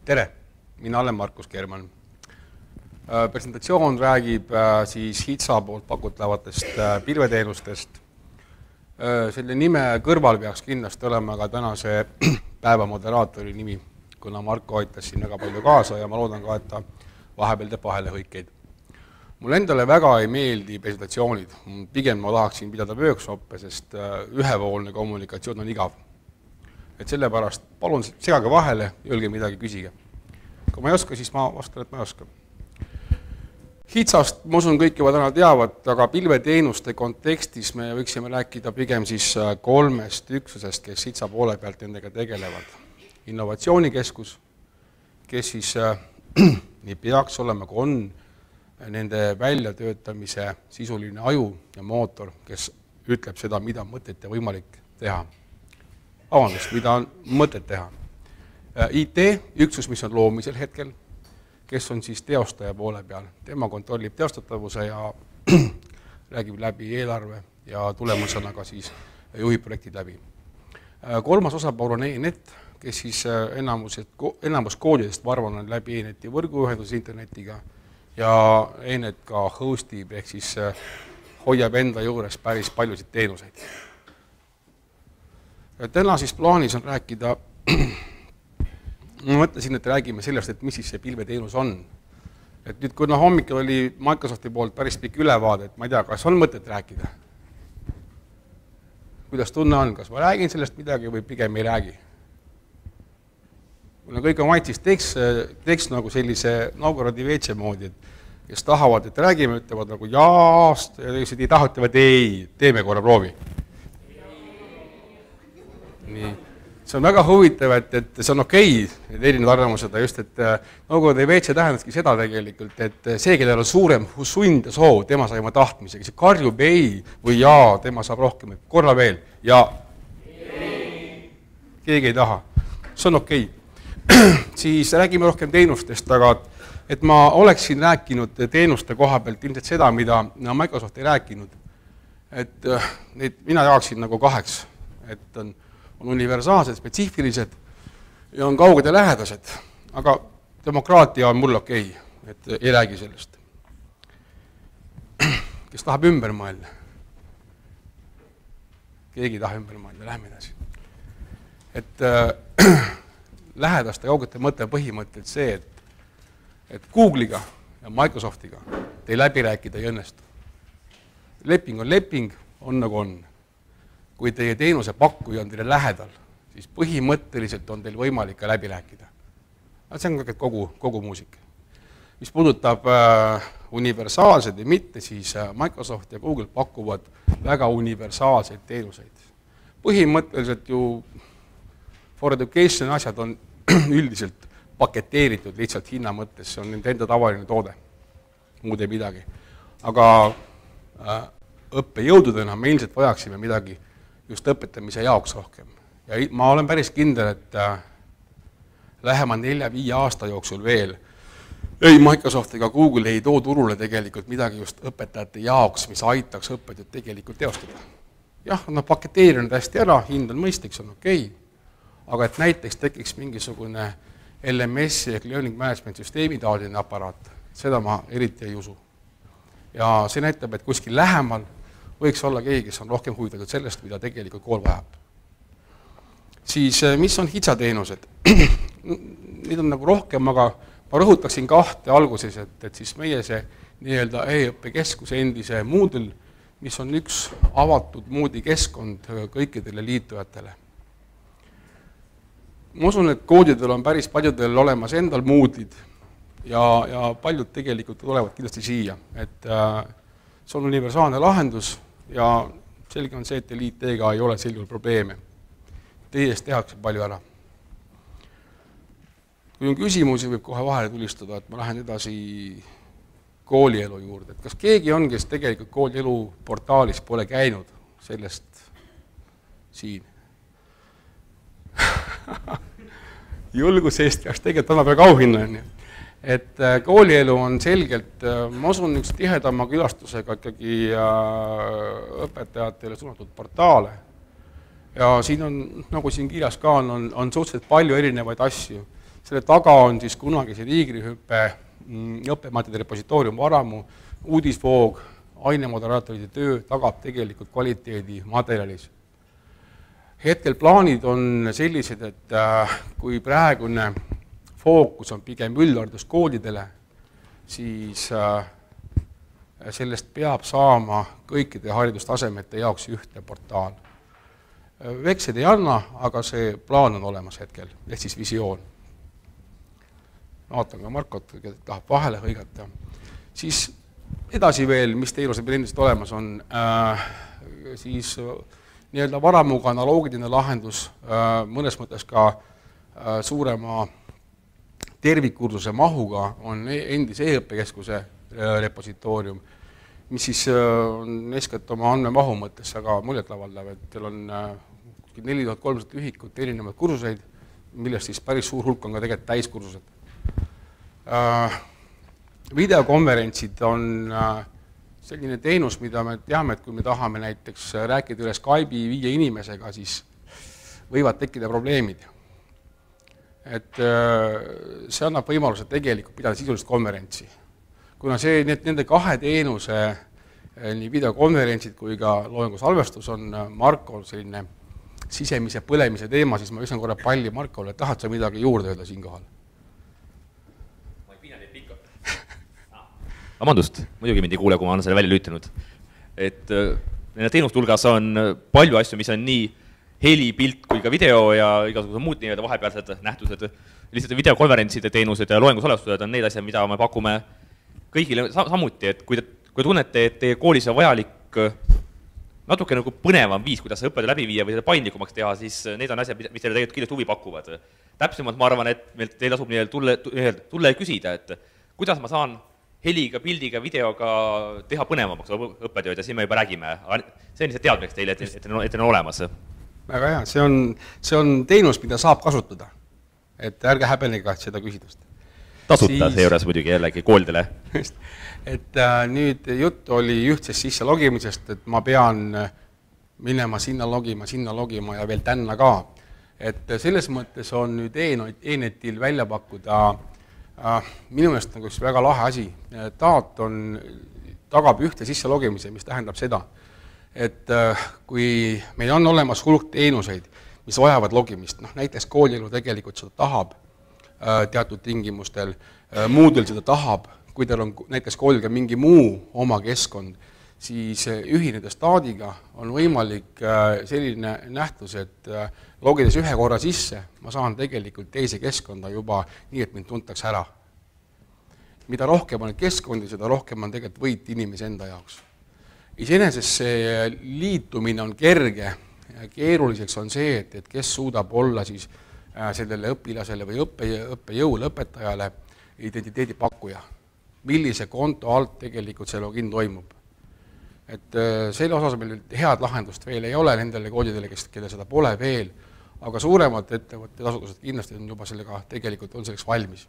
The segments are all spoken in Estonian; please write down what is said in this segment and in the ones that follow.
Tere, mina olen Markus Kerman. Presentatsioon räägib siis HITSA poolt pakutavatest pilveteenustest. Selle nime kõrval peaks kindlasti olema ka tänase päeva moderaatori nimi, kuna Marko aitas siin väga palju kaasa ja ma loodan ka, et ta vahepeal teeb vahelehõikeid. Mulle endale väga ei meeldi presentatsioonid. Pigem ma tahaksin pidada workshoppe, sest ühepoolne kommunikatsioon on igav. Et sellepärast palun segage vahele ja öelge midagi, küsige. Kui ma ei oska, siis ma vastan, et ma ei oska. HITSA-st ma usun kõik juba täna teavad, aga pilveteenuste kontekstis me võiksime rääkida pigem siis kolmest üksusest, kes HITSA poole pealt nendega tegelevad. Innovatsioonikeskus, kes siis nii peaks olema, kui on nende väljatöötamise sisuline aju ja mootor, kes ütleb seda, mida mõtet ja võimalik teha. Mida on mõtet teha. IT, üksus, mis on loomisel hetkel, kes on siis teostaja poole peal. Tema kontrollib teostatavuse ja räägib läbi eelarve ja tulemusena ka siis juhib projektid läbi. Kolmas osapool on ENET, kes siis enamus koodidest varvan on läbi ENET-i võrguühendus internetiga ja ENET ka hostib ehk siis hoiab enda juures päris paljusid teenuseid. Täna siis plaanis on rääkida, ma mõtlesin, et räägime sellest, et mis siis see pilveteenus on. Et nüüd, kuna hommikul oli Microsofti poolt päris pikk ülevaade, et ma ei tea, kas on mõtet rääkida? Kuidas tunne on, kas ma räägin sellest midagi või pigem ei räägi? Kuna kõik on vaid, siis teeks nagu sellise Novgorodi veetse moodi, et kes tahavad, et räägime, ütlevad nagu jaast ja teised ei taha, ütlevad ei, teeme korra proovi. Nii. See on väga huvitav, et see on okei, need erinevad arvamused, just et Novgorodi veetse tähendaski seda tegelikult, et see, kellel on suurem sund ja soov, tema sai oma tahtmisega, see karjub ei või jaa, tema saab rohkem, korra veel ja keegi ei taha, see on okei. Siis räägime rohkem teenustest, aga et ma oleksin rääkinud teenuste koha pealt ilmselt seda, mida Microsoft ei rääkinud, et mina jaaksin nagu kaheks, et on universaalsed, spetsiifilised ja on kauged ja lähedased, aga demokraatia on mul okei, et ei räägi sellest. Kes tahab ümber mõelda? Keegi ei taha ümber mõelda, lähme edasi. Et lähedaste kaugete mõte põhimõtteliselt see, et Google'iga ja Microsoftiga teil läbi rääkida ei õnnestu. Leping on leping, on nagu on. Kui teie teenuse pakkuja on teile lähedal, siis põhimõtteliselt on teil võimalik ka läbi rääkida. See on kogu muusik. Mis puudutab universaalseid ja mitte, siis Microsoft ja Google pakuvad väga universaalseid teenuseid. Põhimõtteliselt ju for education asjad on üldiselt paketeeritud lihtsalt hinna mõttes, see on nende enda tavaline toode, muud ei midagi. Aga õppejõududena me ilmselt vajaksime midagi just õpetamise jaoks rohkem. Ja ma olen päris kindel, et lähema 4-5 aasta jooksul veel ei Microsoft ega Google ei too turule tegelikult midagi just õpetajate jaoks, mis aitaks õpetajad tegelikult teostada. Jah, nad paketeerinud hästi ära, hind on mõistlik, see on okei, aga et näiteks tekiks mingisugune LMS ja Learning Management süsteemi taoline aparaat, seda ma eriti ei usu. Ja see näitab, et kuskil lähemal võiks olla keegi, kes on rohkem huvitatud sellest, mida tegelikult kool vajab. Siis, mis on HITSA teenused? Neid on nagu rohkem, aga ma rõhutaksin kahte alguses, et siis meie see nii-öelda e-õppekeskuse endise Moodle, mis on üks avatud moodi keskkond kõikidele liitujatele. Ma usun, et koodidel on päris paljudel olemas endal Moodle'id ja paljud tegelikult tulevad kindlasti siia. Et see on universaalne lahendus ja selge on see, et teil IT-ga ei ole sel juhul probleeme. Teie-eest tehakse palju ära. Kui on küsimusi, võib kohe vahele tulistada, et ma lähen edasi koolielu juurde. Et kas keegi on, kes tegelikult koolielu portaalis pole käinud sellest siin? Julgus eest peaks tegelikult olema väga auhinna. Et koolielu on selgelt, ma usun, üks tihedama külastusega ikkagi õpetajatele suunatud portaale. Ja siin on, nagu siin kirjas ka on suhteliselt palju erinevaid asju. Selle taga on siis kunagise Tiigrihüppe õppematerjali repositoorium varamu, uudisvoog, ainemoderaatoride töö tagab tegelikult kvaliteedi materjalis. Hetkel plaanid on sellised, et kui praegune fookus on pigem üldharidus koolidele, siis sellest peab saama kõikide haridustasemete jaoks ühtne portaal. Veksed ei anna, aga see plaan on olemas hetkel, ehk siis visioon. Vaatan ka Markot, kes tahab vahele hõigata. Siis edasi veel, mis teenused meil endiselt olemas on, siis nii-öelda varamuga analoogiline lahendus, mõnes mõttes ka suurema tervikkursuse mahuga on endise e-õppekeskuse repositoorium, mis siis on eeskätt oma andmemahu mõttes väga muljetlavaldav, et teil on 4300 ühikut erinevaid kursuseid, millest siis päris suur hulk on ka tegelikult täiskursused. Videokonverentsid on selline teenus, mida me teame, et kui me tahame näiteks rääkida üle Skype'i 5 inimesega, siis võivad tekkida probleemid. Et see annab võimaluse tegelikult pidada sisulist konverentsi. Kuna nende kahe teenuse, nii videokonverentsid kui ka loengusalvestus on Marko selline sisemise põlemise teema, siis ma viskan korra palli Markole, et tahad sa midagi juurde öelda siinkohal? Ma ei pina neid pikalt. Vabandust, muidugi mind ei kuule, kui ma olen selle välja lüütanud. Et nende teenuste hulgas on palju asju, mis on nii heli, pilt kui ka video ja igasugused muud nii-öelda vahepealsed nähtused. Lihtsalt videokonverentside teenused ja loengusalvestused on need asjad, mida me pakume kõigile samuti, et kui tunnete, et teie koolis on vajalik natuke nagu põnevam viis, kuidas õppetöö läbi viia või seda paindlikumaks teha, siis need on asjad, mis teile tegelikult kindlasti huvi pakuvad. Täpsemalt ma arvan, et teil tasub tulla ja küsida, et kuidas ma saan heliga, pildiga, videoga teha põnevamaks õppetööd ja siin me juba räägime. See on lihtsalt teadmiseks teile, et on olemas. Väga hea, see on teenus, mida saab kasutada. Et ärge häbenega seda küsidust. Tasuta seejuures muidugi jällegi koolidele. Et nüüd jutt oli ühtsest sisse logimisest, et ma pean minema sinna logima ja veel tänna ka. Et selles mõttes on nüüd e-netil välja pakkuda minu meelest nagu üks väga lahe asi. Taat tagab ühte sisse logimise, mis tähendab seda, et kui meil on olemas hulk teenuseid, mis vajavad logimist, näiteks koolielu tegelikult seda tahab teatud tingimustel, muudel seda tahab, kui teil on näiteks koolil ka mingi muu oma keskkond, siis ühinedes taadiga on võimalik selline nähtus, et logides ühe korra sisse, ma saan tegelikult teise keskkonda juba nii, et mind tuntakse ära. Mida rohkem on keskkondi, seda rohkem on tegelikult võit inimese enda jaoks. Iseenesest see liitumine on kerge, keeruliseks on see, et kes suudab olla siis sellele õpilasele või õppejõule, õpetajale identiteedi pakkuja. Millise konto alt tegelikult see login toimub. Et selle osas meil head lahendust veel ei ole nendele koolidele, kelle seda pole veel, aga suuremad ettevõtted asutused kindlasti on juba sellega tegelikult on selleks valmis.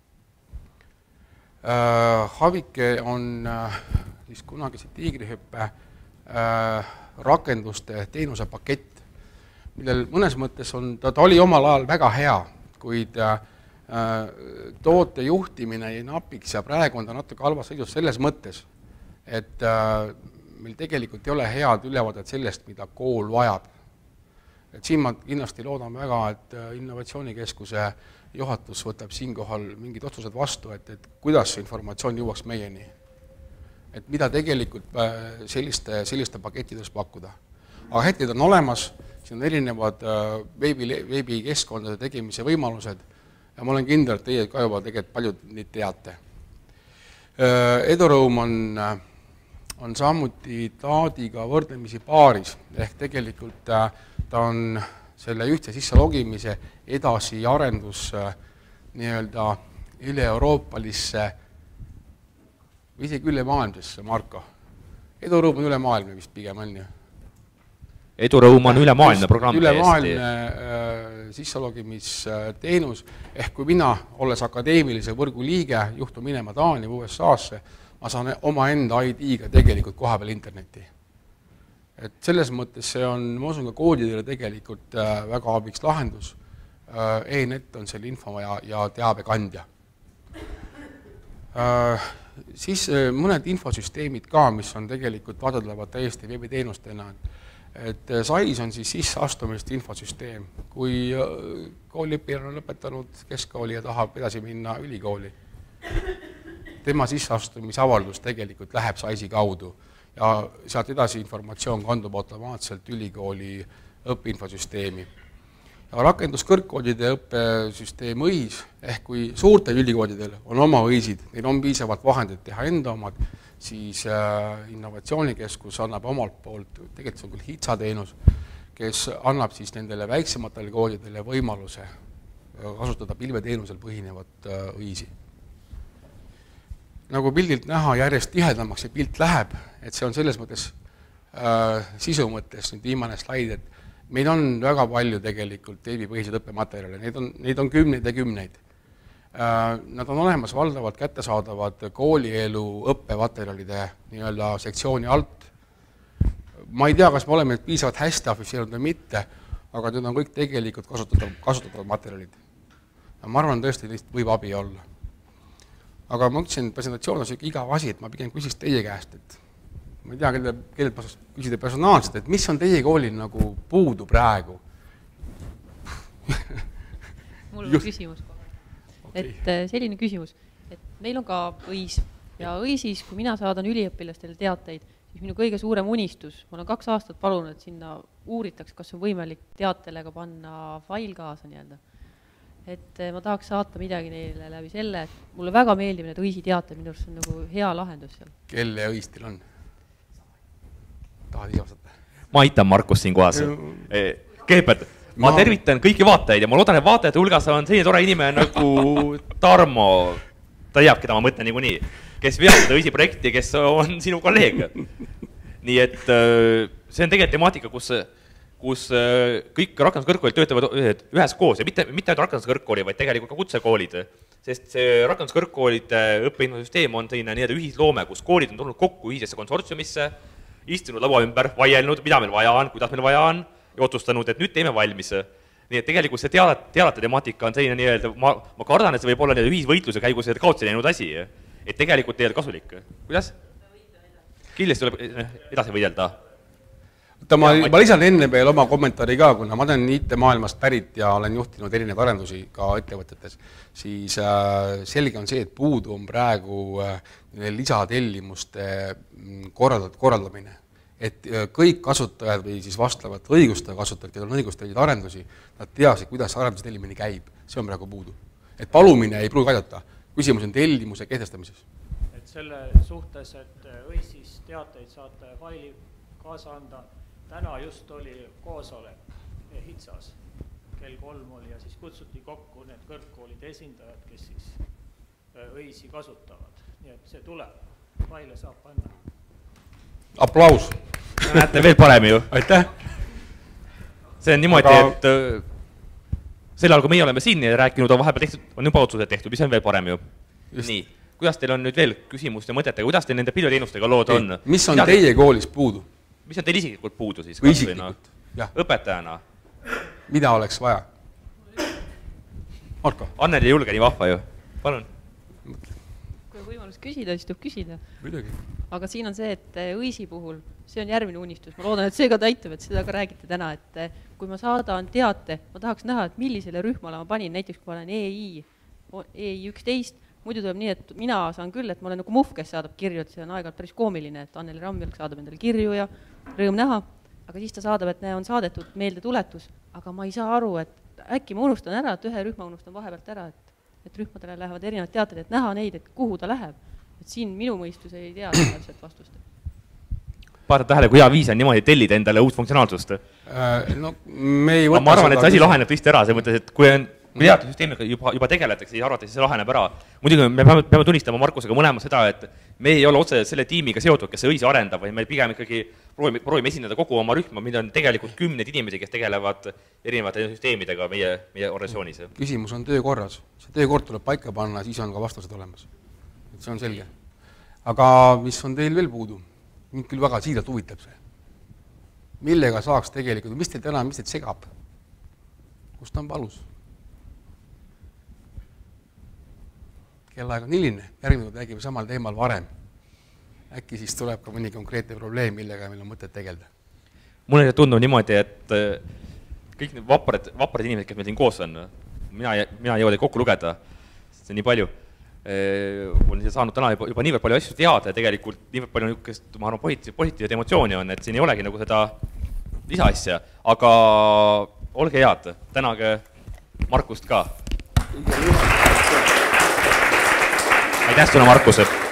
Havike on siis kunagise Tiigrihüppe rakenduste teenuse pakett, millel mõnes mõttes ta oli omal ajal väga hea, kuid toote juhtimine jäi napiks ja praegu on ta natuke halvas seisus selles mõttes, et meil tegelikult ei ole head ülevaadet sellest, mida kool vajab. Et siin ma kindlasti loodan väga, et Innovatsioonikeskuse juhatus võtab siinkohal mingid otsused vastu, et kuidas see informatsioon jõuaks meieni. Et mida tegelikult selliste pakettides pakkuda. Aga hetked on olemas, siin on erinevad veebikeskkondade tegemise võimalused ja ma olen kindel, et teie ka juba tegelikult paljud neid teate. Edurõum on samuti taadiga võrdlemisi paaris, ehk tegelikult ta on selle ühtse sisse logimise edasi arendus nii-öelda üle-euroopalisse või isegi üle maailmsesse, Marko. Edurõum on üle maailma vist pigem on ju. Edurõum on ülemaailmne programm. Ülemaailmne sisselogimisteenus, ehk kui mina, olles akadeemilise võrgu liige, juhtun minema Taani või USA-sse, ma saan oma enda ID-ga tegelikult koha peal interneti. Et selles mõttes see on, ma usun ka koodidele tegelikult väga abiks lahendus. E-net on selle info ja teabe kandja. Siis mõned infosüsteemid ka, mis on tegelikult vaadeldavad täiesti veebiteenustena, et SAIS on siis sisseastumist infosüsteem. Kui kooliõpilane on lõpetanud keskkooli ja tahab edasi minna ülikooli, tema sisseastumisavaldus tegelikult läheb SAIS-i kaudu ja sealt edasi informatsioon kandub automaatselt ülikooli õppeinfosüsteemi. Ja rakenduskõrgkoolide õppesüsteem õis, ehk kui suurtel ülikoolidel on oma õisid, neil on piisavalt vahendid teha enda omad, siis innovatsioonikeskus annab omalt poolt, tegelikult see on küll HITSA teenus, kes annab siis nendele väiksematele koolidele võimaluse kasutada pilveteenusel põhinevat õisi. Nagu pildilt näha, järjest tihedamaks see pilt läheb, et see on selles mõttes sisu mõttes nüüd viimane slaid, et meil on väga palju tegelikult veebipõhiseid õppematerjale, neid on kümneid ja kümneid. Nad on olemas valdavalt kättesaadavad koolielu õppematerjalide nii-öelda sektsiooni alt. Ma ei tea, kas me oleme piisavalt hästi afiseerinud või mitte, aga need on kõik tegelikult kasutatavad materjalid. Ma arvan, tõesti võib abi olla. Aga ma ütlesin, et presentatsioon on selline igav asi, et ma pigem küsiks teie käest, et ma ei tea, kellelt ma küsida personaalselt, et mis on teie koolil nagu puudu praegu? Mul on küsimus kohe. Okay. Et selline küsimus, et meil on ka õis ja õisis, kui mina saadan üliõpilastele teateid, siis minu kõige suurem unistus, ma olen 2 aastat palunud, et sinna uuritaks, kas on võimalik teatele ka panna fail kaasa nii-öelda. Et ma tahaks saata midagi neile läbi selle, et mulle väga meeldib need õisi teated, minu arust on nagu hea lahendus seal. Kelle õis teil on? Tahad ise vastata? Ma aitan Markus siin kohas. Kõigepealt, ma tervitan kõiki vaatajaid ja ma loodan, et vaatajate hulgas on selline tore inimene nagu Tarmo, ta teab, keda ma mõtlen niikuinii, kes veab seda õisi projekti, kes on sinu kolleeg. Nii et see on tegelikult temaatika, kus kõik rakenduskõrgkoolid töötavad ühes koos ja mitte ainult rakenduskõrgkooli, vaid tegelikult ka kutsekoolid. Sest see rakenduskõrgkoolide õppeinfosüsteem on selline nii-öelda ühisloome, kus koolid on tulnud kokku ühisesse konsortsiumisse, istunud laua ümber, vaielnud, mida meil vaja on, kuidas meil vaja on ja otsustanud, et nüüd teeme valmis. Nii et tegelikult see teadete temaatika on selline nii-öelda, ma kardan, et see võib olla ühisvõitluse käigus kaotsi läinud asi, et tegelikult ei ole kasulik. Kuidas? Kindlasti tuleb edasi võidelda. Ma lisan enne veel oma kommentaari ka, kuna ma olen IT-maailmast pärit ja olen juhtinud erinevaid arendusi ka ettevõtetes, siis selge on see, et puudu on praegu lisatellimuste korraldamine. Et kõik kasutajad või siis vastavat õigustaja kasutajad, kellel on õigust tellida arendusi, nad teaksid, kuidas arenduse tellimine käib. See on praegu puudu. Et palumine ei pruugi aidata. Küsimus on tellimuse kehtestamises. Et selle suhtes, et õisis teateid saate faili kaasa anda, täna just oli koosolek HITSAs, kell 3 oli ja siis kutsuti kokku need kõrgkoolide esindajad, kes siis õisi kasutavad. Nii et see tuleb, faile saab panna. Aplaus! Näete veel parem ju. Aitäh! See on niimoodi, et sel ajal, kui meie oleme siin ja rääkinud, on vahepeal tehtud, on juba otsused tehtud, mis on veel parem ju. Just. Nii, kuidas teil on nüüd veel küsimust ja mõtetega, kuidas teil nende pilveteenustega lood on? Mis on teie koolis puudu? Mis on teil isiklikult puudu siis? Või isiklikult? Õpetajana? Mida oleks vaja? Marko? Anneli ei julge nii vahva ju. Palun. Kui on võimalus küsida, siis tuleb küsida. Midagi. Aga siin on see, et õisi puhul, see on järgmine unistus. Ma loodan, et see ka täitub, et seda ka räägite täna, et kui ma saadan teate, ma tahaks näha, et millisele rühmale ma panin, näiteks kui ma olen EI 11, muidu tuleb nii, et mina saan küll, et ma olen nagu muhv, kes saadab kirju, et see on aeg-ajalt päris koomiline, et Anneli Rammelk saadab endale kirju ja rõõm näha, aga siis ta saadab, et on saadetud meeldetuletus, aga ma ei saa aru, et äkki ma unustan ära, et ühe rühma unustan vahepealt ära, et rühmadele lähevad erinevad teated, et näha neid, et kuhu ta läheb. Et siin minu mõistus ei tea täpselt vastust. Vaatad tähele, kui hea viis on niimoodi tellida endale uut funktsionaalsust. No, ma arvan, et see asi laheneb tõesti ära, see mõttes, et kui teatud süsteemiga juba tegeletakse, siis arvates see laheneb ära. Muidugi me peame tunnistama Markusega mõlema seda, et me ei ole otse selle tiimiga seotud, kes see õisi arendab, või me pigem ikkagi proovime esindada kogu oma rühma, mida on tegelikult 10 inimesi, kes tegelevad erinevate süsteemidega meie organisatsioonis. Küsimus on töökorras. See töökord tuleb paika panna, siis on ka vastused olemas. See on selge. Aga mis on teil veel puudu? Mind küll väga siiralt huvitab see. Millega saaks tegelikult, mis teil täna, mis teid segab? Kust on palus? kellaeg on hiline, järgmine kord räägime samal teemal varem. Äkki siis tuleb ka mõni konkreetne probleem, millega meil on mõtet tegeleda. Mulle tundub niimoodi, et kõik need vaprad inimesed, kes meil siin koos on, mina ei jõuda kokku lugeda, see on nii palju. Olen saanud täna juba niivõrd palju asju teada ja tegelikult niivõrd palju niisugust, ma arvan, positiivset emotsiooni on, et siin ei olegi nagu seda lisaasja, aga olge head, tänage Markust ka. Aitäh sulle, Markus!